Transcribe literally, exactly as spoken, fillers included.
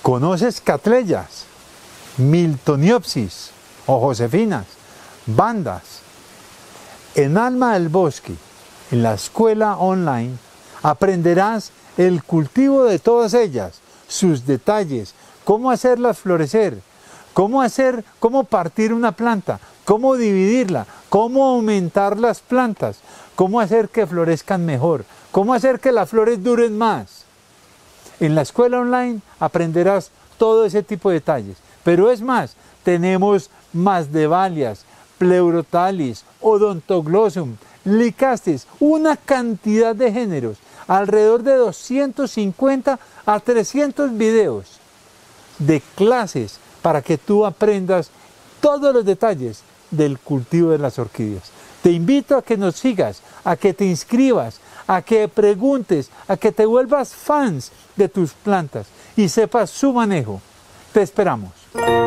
¿Conoces Catleyas, Miltoniopsis o Josefinas, bandas? En Alma del Bosque, en la escuela online, aprenderás el cultivo de todas ellas, sus detalles, cómo hacerlas florecer, cómo hacer, cómo partir una planta, cómo dividirla, cómo aumentar las plantas, cómo hacer que florezcan mejor, cómo hacer que las flores duren más. En la escuela online aprenderás todo ese tipo de detalles. Pero es más, tenemos Masdevallias, Pleurotalis, Odontoglossum, Lycastis, una cantidad de géneros, alrededor de doscientos cincuenta a trescientos videos de clases para que tú aprendas todos los detalles del cultivo de las orquídeas. Te invito a que nos sigas, a que te inscribas, a que preguntes, a que te vuelvas fans de tus plantas y sepas su manejo. Te esperamos.